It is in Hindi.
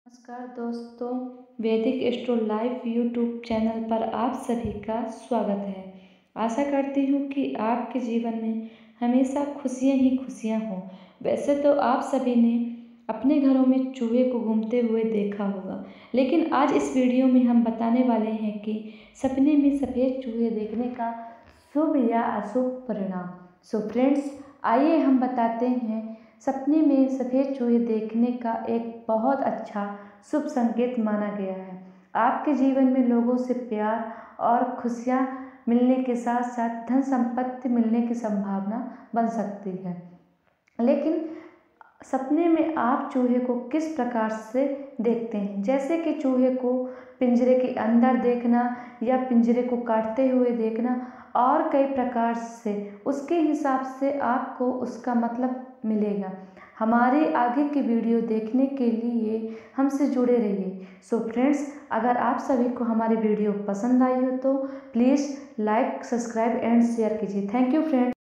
नमस्कार दोस्तों, वैदिक एस्ट्रो लाइव यूट्यूब चैनल पर आप सभी का स्वागत है। आशा करती हूँ कि आपके जीवन में हमेशा खुशियाँ ही खुशियाँ हों। वैसे तो आप सभी ने अपने घरों में चूहे को घूमते हुए देखा होगा, लेकिन आज इस वीडियो में हम बताने वाले हैं कि सपने में सफ़ेद चूहे देखने का शुभ या अशुभ परिणाम। सो फ्रेंड्स, आइए हम बताते हैं। सपने में सफ़ेद चूहे देखने का एक बहुत अच्छा शुभ संकेत माना गया है। आपके जीवन में लोगों से प्यार और खुशियाँ मिलने के साथ साथ धन संपत्ति मिलने की संभावना बन सकती है। लेकिन सपने में आप चूहे को किस प्रकार से देखते हैं, जैसे कि चूहे को पिंजरे के अंदर देखना या पिंजरे को काटते हुए देखना और कई प्रकार से, उसके हिसाब से आपको उसका मतलब मिलेगा। हमारे आगे की वीडियो देखने के लिए हमसे जुड़े रहिए। सो फ्रेंड्स, अगर आप सभी को हमारी वीडियो पसंद आई हो तो please like, subscribe and share कीजिए। Thank you friends.